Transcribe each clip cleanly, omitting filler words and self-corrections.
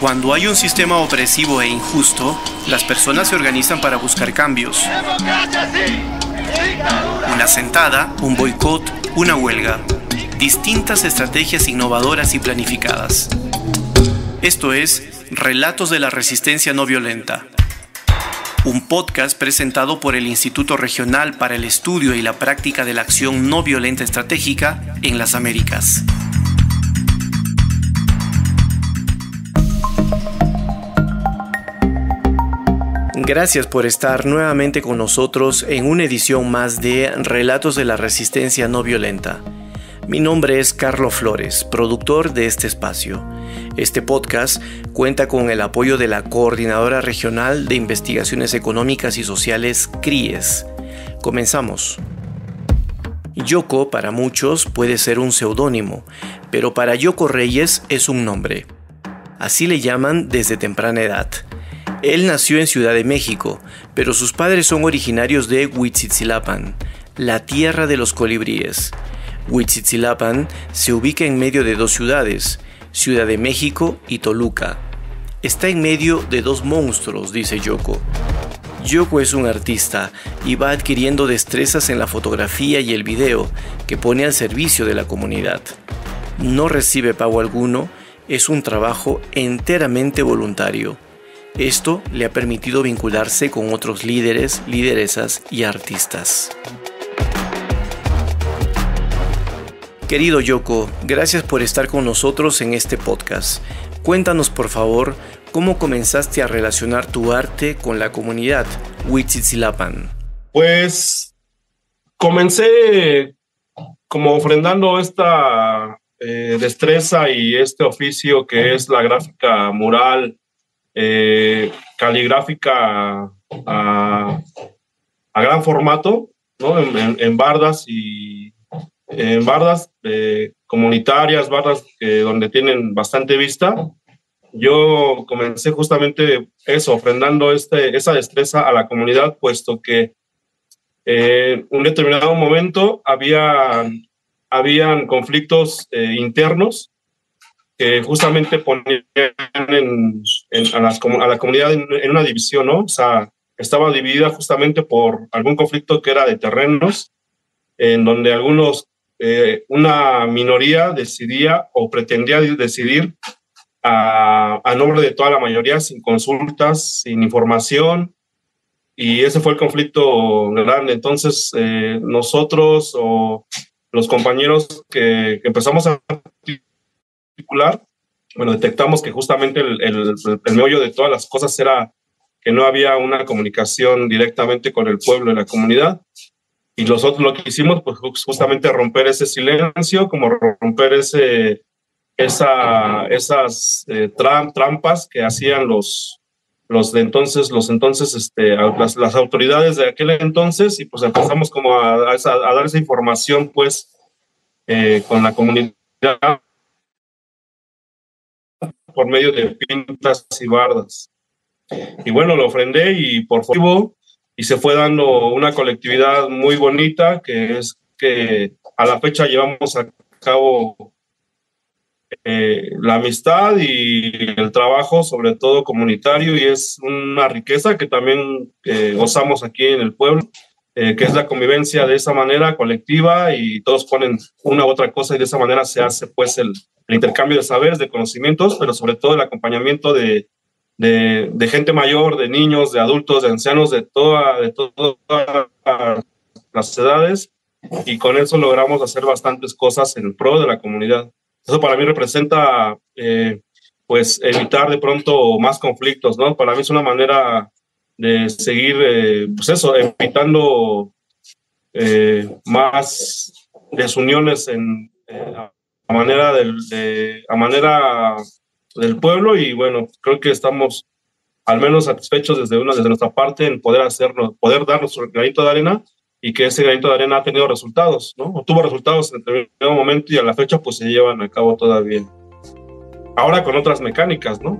Cuando hay un sistema opresivo e injusto, las personas se organizan para buscar cambios. Una sentada, un boicot, una huelga. Distintas estrategias innovadoras y planificadas. Esto es Relatos de la Resistencia No Violenta. Un podcast presentado por el Instituto Regional para el Estudio y la Práctica de la Acción No Violenta Estratégica en las Américas. Gracias por estar nuevamente con nosotros en una edición más de Relatos de la Resistencia No Violenta. Mi nombre es Carlos Flores, productor de este espacio. Este podcast cuenta con el apoyo de la Coordinadora Regional de Investigaciones Económicas y Sociales, CRIES. Comenzamos. Yoko para muchos puede ser un seudónimo, pero para Yoko Reyes es un nombre. Así le llaman desde temprana edad. Él nació en Ciudad de México, pero sus padres son originarios de Huitzitzilapan, la tierra de los colibríes. Huitzitzilapan se ubica en medio de dos ciudades, Ciudad de México y Toluca. Está en medio de dos monstruos, dice Yoko. Yoko es un artista y va adquiriendo destrezas en la fotografía y el video que pone al servicio de la comunidad. No recibe pago alguno, es un trabajo enteramente voluntario. Esto le ha permitido vincularse con otros líderes, lideresas y artistas. Querido Yoko, gracias por estar con nosotros en este podcast. Cuéntanos, por favor, cómo comenzaste a relacionar tu arte con la comunidad Huitzitzilapan. Pues comencé como ofrendando esta destreza y este oficio que es la gráfica mural, caligráfica a gran formato, ¿no? En bardas y en bardas comunitarias, bardas donde tienen bastante vista. Yo comencé justamente eso, ofrendando esa destreza a la comunidad, puesto que en un determinado momento habían conflictos internos que justamente ponían a la comunidad en una división, ¿no? O sea, estaba dividida justamente por algún conflicto que era de terrenos, en donde una minoría decidía o pretendía decidir a nombre de toda la mayoría, sin consultas, sin información, y ese fue el conflicto grande. Entonces, nosotros o los compañeros que empezamos a articular, bueno, detectamos que justamente el meollo de todas las cosas era que no había una comunicación directamente con el pueblo y la comunidad. Y nosotros lo que hicimos, pues justamente romper ese silencio, como romper esas trampas que hacían las autoridades de aquel entonces, y pues empezamos como a dar esa información, pues, con la comunidad por medio de pintas y bardas. Y bueno, lo ofrendé y por motivo, y se fue dando una colectividad muy bonita, que es que a la fecha llevamos a cabo la amistad y el trabajo, sobre todo comunitario, y es una riqueza que también gozamos aquí en el pueblo, que es la convivencia de esa manera colectiva, y todos ponen una u otra cosa, y de esa manera se hace pues el intercambio de saberes, de conocimientos, pero sobre todo el acompañamiento de gente mayor, de niños, de adultos, de ancianos, de todas las edades, y con eso logramos hacer bastantes cosas en pro de la comunidad. Eso para mí representa pues evitar de pronto más conflictos, ¿no? Para mí es una manera de seguir pues eso, evitando más desuniones a manera del pueblo, y bueno, creo que estamos al menos satisfechos desde nuestra parte en poder dar nuestro granito de arena, y que ese granito de arena ha tenido resultados, ¿no? O tuvo resultados en determinado momento, y a la fecha pues se llevan a cabo todavía. Ahora con otras mecánicas, ¿no?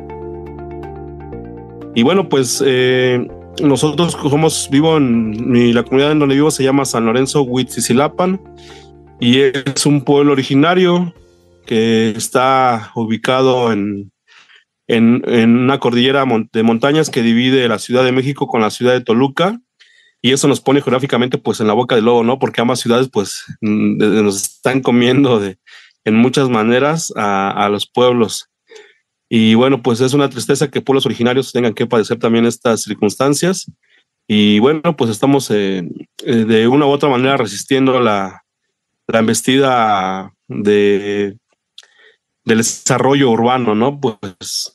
Y bueno, pues nosotros la comunidad en donde vivo se llama San Lorenzo Huitzitzilapan, y es un pueblo originario que está ubicado en en una cordillera de montañas que divide la Ciudad de México con la ciudad de Toluca, y eso nos pone geográficamente pues en la boca del lobo, ¿no? Porque ambas ciudades pues nos están comiendo en muchas maneras a los pueblos. Y bueno, pues es una tristeza que pueblos originarios tengan que padecer también estas circunstancias. Y bueno, pues estamos de una u otra manera resistiendo la embestida del desarrollo urbano, ¿no? Pues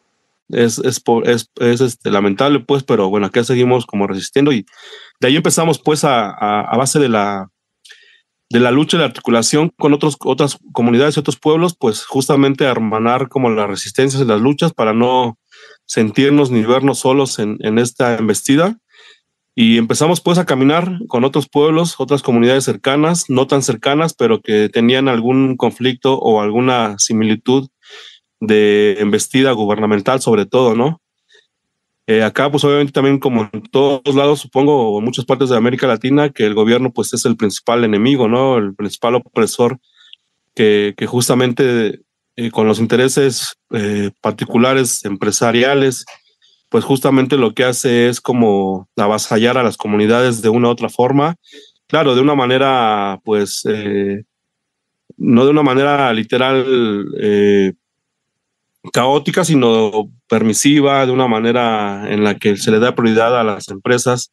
es lamentable, pues, pero bueno, acá seguimos como resistiendo, y de ahí empezamos pues a base de la lucha y la articulación con otras comunidades y otros pueblos, pues justamente a hermanar como las resistencias y las luchas para no sentirnos ni vernos solos en esta embestida. Y empezamos pues a caminar con otros pueblos, otras comunidades cercanas, no tan cercanas, pero que tenían algún conflicto o alguna similitud de embestida gubernamental sobre todo, ¿no? Acá pues obviamente también, como en todos lados, supongo, o en muchas partes de América Latina, que el gobierno pues es el principal enemigo, ¿no? El principal opresor que justamente con los intereses particulares, empresariales, pues justamente lo que hace es como avasallar a las comunidades de una u otra forma. Claro, de una manera, pues, no de una manera literal caótica, sino permisiva, de una manera en la que se le da prioridad a las empresas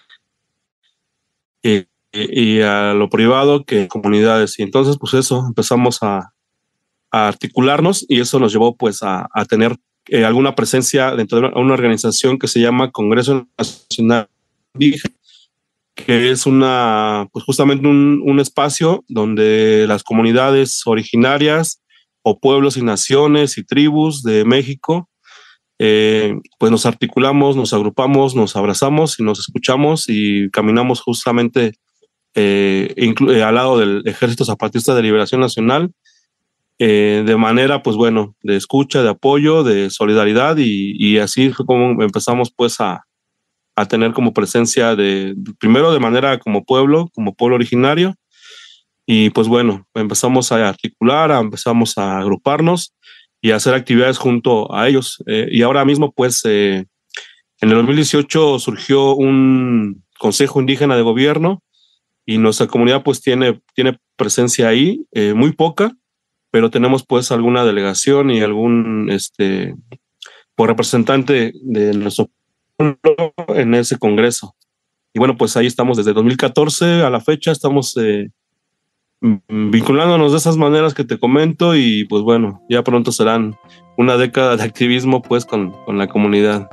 y a lo privado que comunidades. Y entonces, pues eso, empezamos a articularnos, y eso nos llevó pues a tener alguna presencia dentro de una organización que se llama Congreso Nacional Indígena, que es pues justamente un espacio donde las comunidades originarias o pueblos y naciones y tribus de México pues nos articulamos, nos agrupamos, nos abrazamos y nos escuchamos y caminamos justamente al lado del Ejército Zapatista de Liberación Nacional, de manera, pues bueno, de escucha, de apoyo, de solidaridad, y así fue como empezamos pues a tener como presencia primero de manera como pueblo originario, y pues bueno, empezamos a articular, empezamos a agruparnos y a hacer actividades junto a ellos. Y ahora mismo pues en el 2018 surgió un Consejo Indígena de Gobierno, y nuestra comunidad pues tiene presencia ahí, muy poca, pero tenemos pues alguna delegación y algún por representante de nuestro pueblo en ese congreso. Y bueno, pues ahí estamos desde 2014 a la fecha, estamos vinculándonos de esas maneras que te comento, y pues bueno, ya pronto serán una década de activismo pues con la comunidad.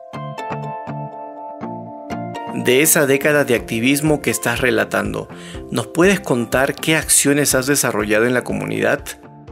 De esa década de activismo que estás relatando, ¿nos puedes contar qué acciones has desarrollado en la comunidad?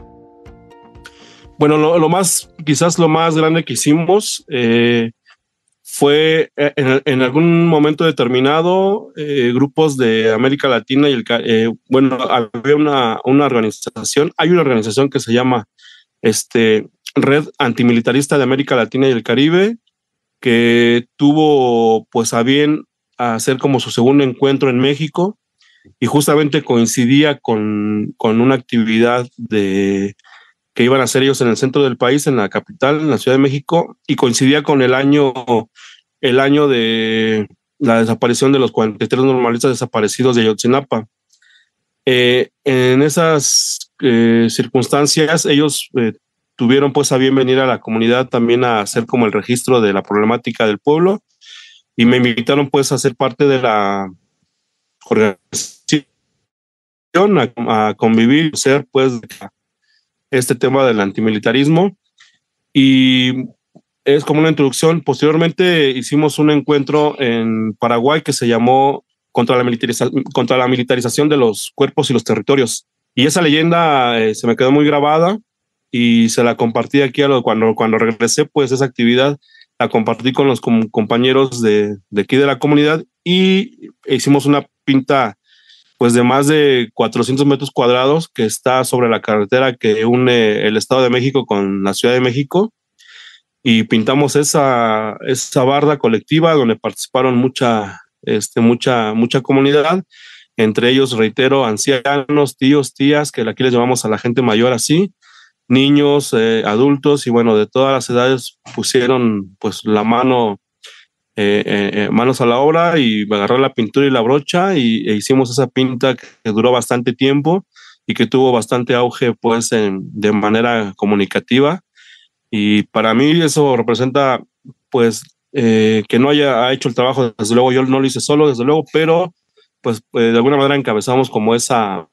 Bueno, quizás lo más grande que hicimos fue en algún momento determinado, grupos de América Latina y bueno, había una organización, hay una organización que se llama Red Antimilitarista de América Latina y el Caribe, que tuvo pues a bien hacer como su segundo encuentro en México, y justamente coincidía con una actividad que iban a hacer ellos en el centro del país, en la capital, en la Ciudad de México, y coincidía con el año de la desaparición de los 43 normalistas desaparecidos de Ayotzinapa. En esas circunstancias, ellos tuvieron pues a bien venir a la comunidad también a hacer como el registro de la problemática del pueblo, y me invitaron pues a ser parte de la organización, a convivir, ser pues este tema del antimilitarismo, y es como una introducción. Posteriormente hicimos un encuentro en Paraguay que se llamó contra la militarización de los cuerpos y los territorios, y esa leyenda se me quedó muy grabada, y se la compartí aquí cuando regresé, pues esa actividad la compartí con los compañeros de aquí de la comunidad, y hicimos una pinta pues de más de 400 metros cuadrados que está sobre la carretera que une el Estado de México con la Ciudad de México, y pintamos esa barda colectiva donde participaron mucha comunidad, entre ellos, reitero, ancianos, tíos, tías, que aquí les llamamos a la gente mayor así, niños, adultos y bueno, de todas las edades pusieron pues la mano, manos a la obra y agarré la pintura y la brocha e hicimos esa pinta que duró bastante tiempo y que tuvo bastante auge pues de manera comunicativa. Y para mí eso representa pues que no haya hecho el trabajo, desde luego yo no lo hice solo, desde luego, pero pues de alguna manera encabezamos como esa,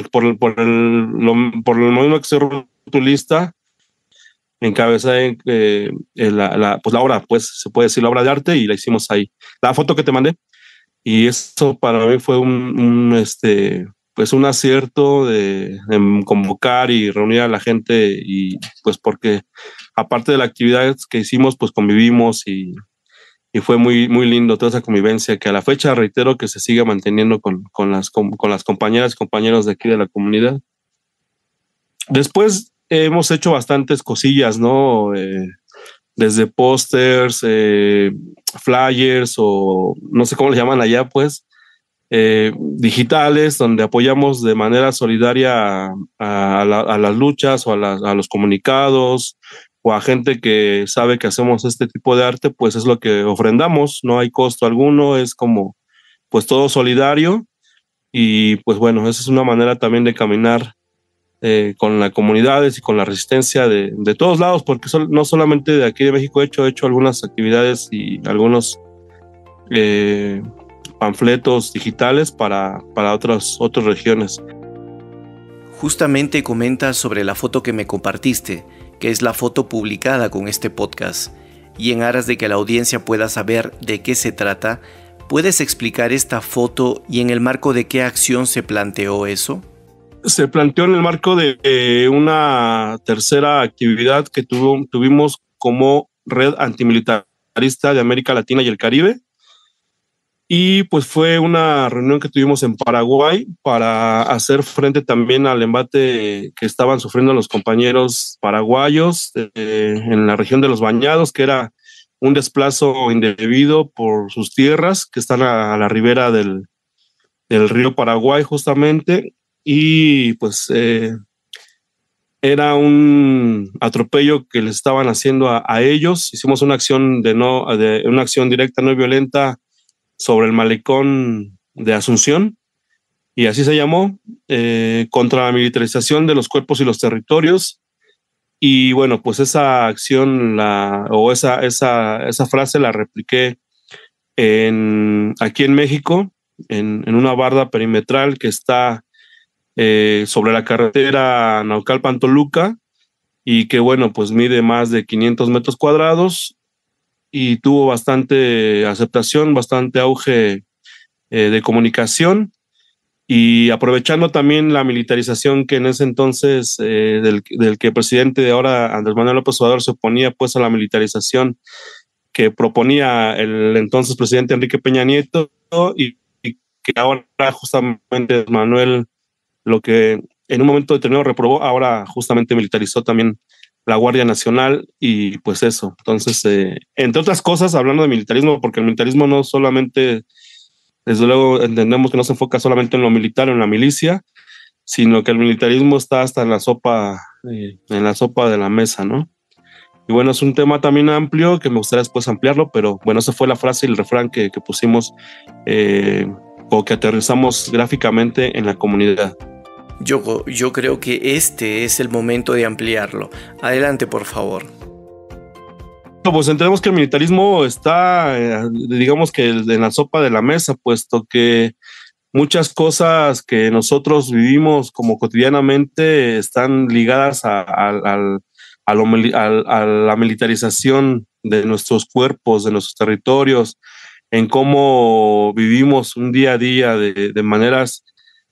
por el mismo que soy rotulista, encabezé pues la obra, pues se puede decir la obra de arte y la hicimos ahí. La foto que te mandé, y eso para mí fue pues un acierto de convocar y reunir a la gente y pues porque aparte de la actividad que hicimos, pues convivimos y fue muy, muy lindo toda esa convivencia que a la fecha reitero que se sigue manteniendo con las compañeras y compañeros de aquí de la comunidad. Después hemos hecho bastantes cosillas, ¿no? Desde pósters, flyers o no sé cómo le llaman allá, pues, digitales, donde apoyamos de manera solidaria a las luchas o a los comunicados o a gente que sabe que hacemos este tipo de arte, pues es lo que ofrendamos, no hay costo alguno, es como pues todo solidario y pues bueno, esa es una manera también de caminar con las comunidades y con la resistencia de todos lados, porque no solamente de aquí de México he hecho algunas actividades y algunos panfletos digitales para otras regiones. Justamente comentas sobre la foto que me compartiste, que es la foto publicada con este podcast, y en aras de que la audiencia pueda saber de qué se trata, ¿puedes explicar esta foto y en el marco de qué acción se planteó eso? Se planteó en el marco de una tercera actividad que tuvimos como Red Antimilitarista de América Latina y el Caribe. Y pues fue una reunión que tuvimos en Paraguay para hacer frente también al embate que estaban sufriendo los compañeros paraguayos en la región de los Bañados, que era un desplazo indebido por sus tierras que están a la ribera del río Paraguay justamente. Y pues era un atropello que les estaban haciendo a ellos. Hicimos una acción una acción directa no violenta sobre el malecón de Asunción y así se llamó, contra la militarización de los cuerpos y los territorios. Y bueno, pues esa acción esa frase la repliqué aquí en México en una barda perimetral que está sobre la carretera Naucalpan-Toluca y que bueno, pues mide más de 500 metros cuadrados y tuvo bastante aceptación, bastante auge de comunicación y aprovechando también la militarización que en ese entonces del que el presidente de ahora, Andrés Manuel López Obrador, se oponía pues a la militarización que proponía el entonces presidente Enrique Peña Nieto y que ahora justamente Manuel lo que en un momento determinado reprobó, ahora justamente militarizó también la Guardia Nacional y pues eso. Entonces, entre otras cosas, hablando de militarismo, porque el militarismo no solamente, desde luego entendemos que no se enfoca solamente en lo militar o en la milicia, sino que el militarismo está hasta en la sopa de la mesa, ¿no? Y bueno, es un tema también amplio que me gustaría después ampliarlo, pero bueno, esa fue la frase y el refrán que pusimos o que aterrizamos gráficamente en la comunidad. Yo creo que este es el momento de ampliarlo. Adelante, por favor. Pues entendemos que el militarismo está, digamos que en la sopa de la mesa, puesto que muchas cosas que nosotros vivimos como cotidianamente están ligadas a la militarización de nuestros cuerpos, de nuestros territorios, en cómo vivimos un día a día de maneras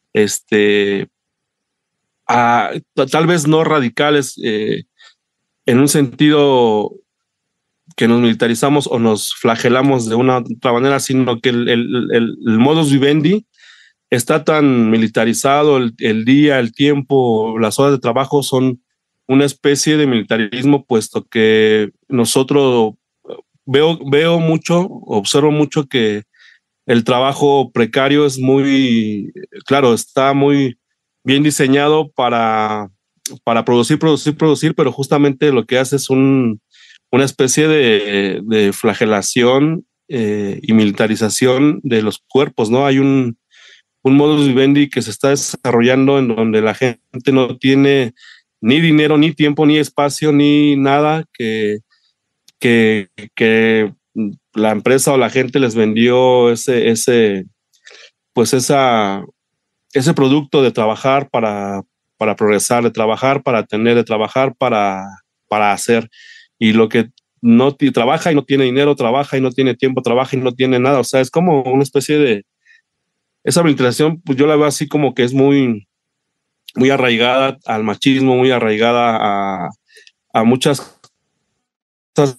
tal vez no radicales en un sentido que nos militarizamos o nos flagelamos de una otra manera, sino que el modus vivendi está tan militarizado, el día, el tiempo, las horas de trabajo son una especie de militarismo, puesto que nosotros veo mucho, observo mucho que el trabajo precario es muy, claro, está muy bien diseñado para para producir, pero justamente lo que hace es una especie de flagelación y militarización de los cuerpos, ¿no? Hay un modus vivendi que se está desarrollando en donde la gente no tiene ni dinero, ni tiempo, ni espacio, ni nada que la empresa o la gente les vendió ese producto de trabajar para progresar, de trabajar para tener, de trabajar para hacer. Y lo que no trabaja y no tiene dinero, trabaja y no tiene tiempo, trabaja y no tiene nada. O sea, es como una especie de... Esa militarización, pues yo la veo así como que es muy, muy arraigada al machismo, muy arraigada a muchas cosas,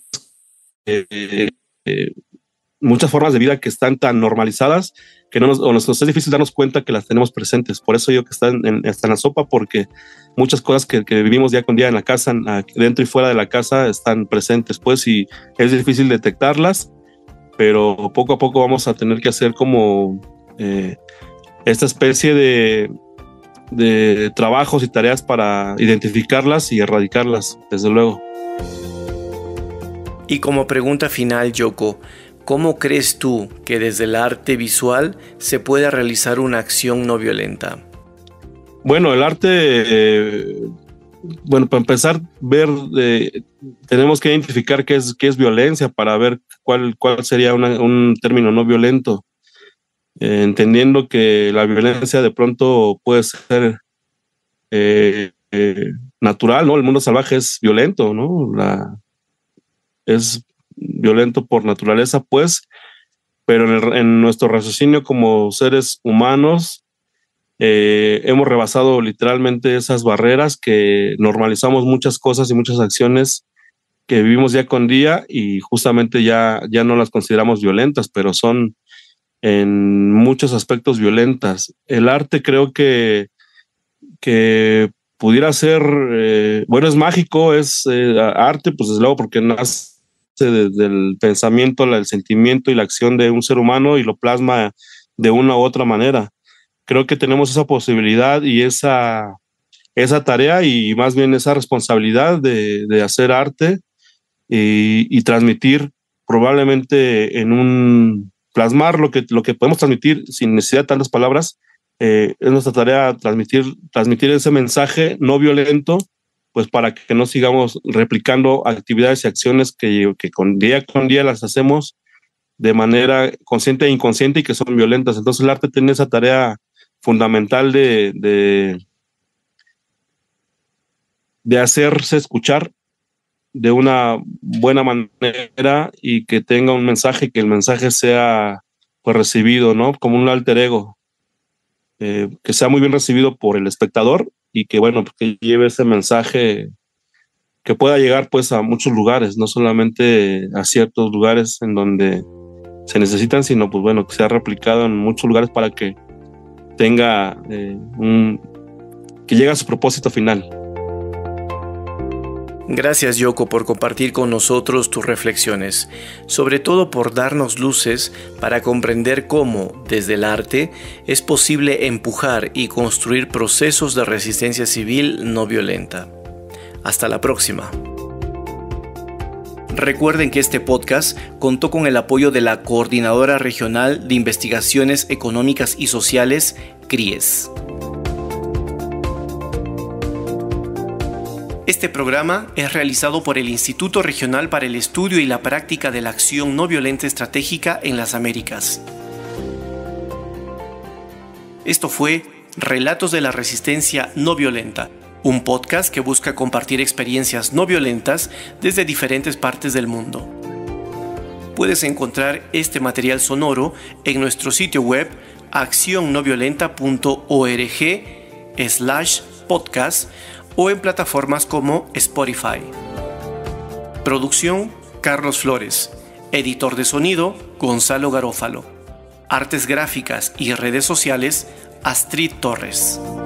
muchas formas de vida que están tan normalizadas que nos es difícil darnos cuenta que las tenemos presentes. Por eso yo que están en la sopa, porque muchas cosas que vivimos día con día en la casa, dentro y fuera de la casa, están presentes, pues, y es difícil detectarlas, pero poco a poco vamos a tener que hacer como esta especie de trabajos y tareas para identificarlas y erradicarlas, desde luego. Y como pregunta final, Yoko, ¿cómo crees tú que desde el arte visual se pueda realizar una acción no violenta? Bueno, el arte, para empezar, tenemos que identificar qué es violencia para ver cuál sería un término no violento. Entendiendo que la violencia de pronto puede ser natural, ¿no? El mundo salvaje es violento, ¿no? Es violento por naturaleza, pues, pero en nuestro raciocinio como seres humanos hemos rebasado literalmente esas barreras, que normalizamos muchas cosas y muchas acciones que vivimos día con día y justamente ya no las consideramos violentas, pero son en muchos aspectos violentas. El arte creo que pudiera ser, es mágico, es arte, pues desde luego porque nace desde el pensamiento, el sentimiento y la acción de un ser humano y lo plasma de una u otra manera. Creo que tenemos esa posibilidad y esa tarea y más bien esa responsabilidad de hacer arte y transmitir probablemente plasmar lo que podemos transmitir sin necesidad de tantas palabras. Es nuestra tarea transmitir ese mensaje no violento, pues para que no sigamos replicando actividades y acciones que con día las hacemos de manera consciente e inconsciente y que son violentas. Entonces el arte tiene esa tarea fundamental de hacerse escuchar de una buena manera y que tenga un mensaje, que el mensaje sea pues recibido, ¿no? Como un alter ego, que sea muy bien recibido por el espectador y que que lleve ese mensaje, que pueda llegar pues a muchos lugares, no solamente a ciertos lugares en donde se necesitan, sino pues que sea replicado en muchos lugares para que tenga que llegue a su propósito final. Gracias, Yoko, por compartir con nosotros tus reflexiones, sobre todo por darnos luces para comprender cómo, desde el arte, es posible empujar y construir procesos de resistencia civil no violenta. Hasta la próxima. Recuerden que este podcast contó con el apoyo de la Coordinadora Regional de Investigaciones Económicas y Sociales, CRIES. Este programa es realizado por el Instituto Regional para el Estudio y la Práctica de la Acción No Violenta Estratégica en las Américas. Esto fue Relatos de la Resistencia No Violenta, un podcast que busca compartir experiencias no violentas desde diferentes partes del mundo. Puedes encontrar este material sonoro en nuestro sitio web accionnoviolenta.org/podcast o en plataformas como Spotify. Producción: Carlos Flores. Editor de sonido: Gonzalo Garófalo. Artes gráficas y redes sociales: Astrid Torres.